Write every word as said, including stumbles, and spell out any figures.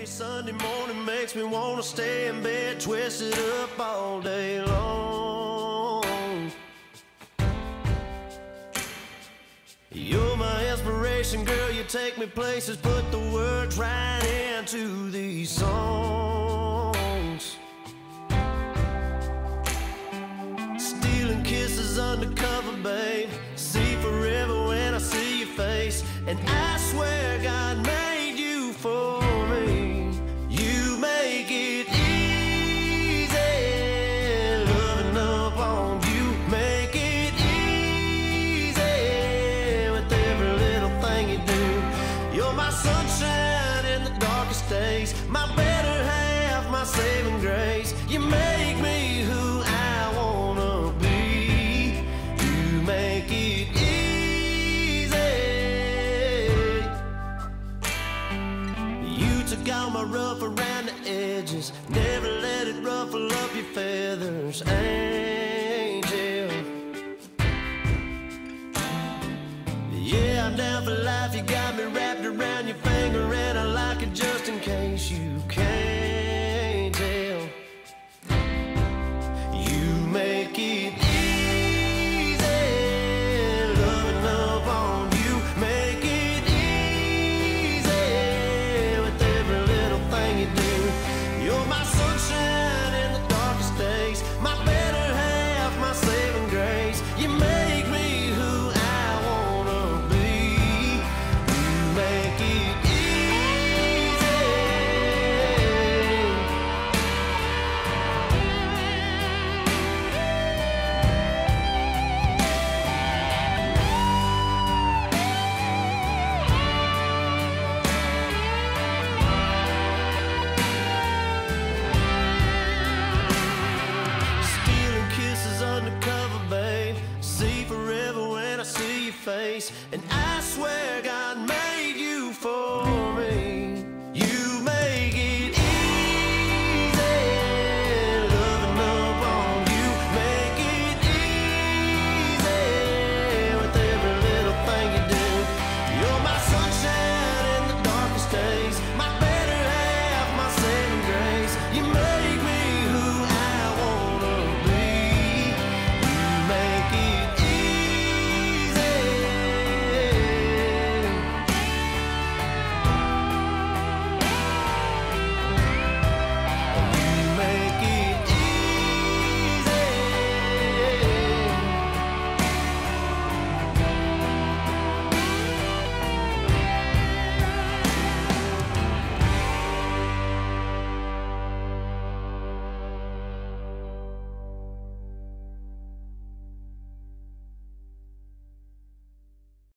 Every Sunday morning makes me wanna stay in bed, twisted up all day long. You're my inspiration, girl, you take me places, put the words right into these songs. Stealing kisses undercover, babe, see forever when I see your face. And I swear God made you for me. You make it easy, loving up on you. Make it easy with every little thing you do. You're my sunshine in the darkest days, my better half, my saving grace. You make me who I wanna be. You make it easy. Took all my rough around the edges, never let it ruffle up your feathers, angel. Yeah, I'm down for life, you got me wrapped around your finger, and I like it just in case you can't tell. You make it easy, loving up on you. Make it You're my sunshine in the darkest days, my better half, my saving grace. You make me who I wanna be. You make it easy. Undercover, babe, see forever when I see your face. And I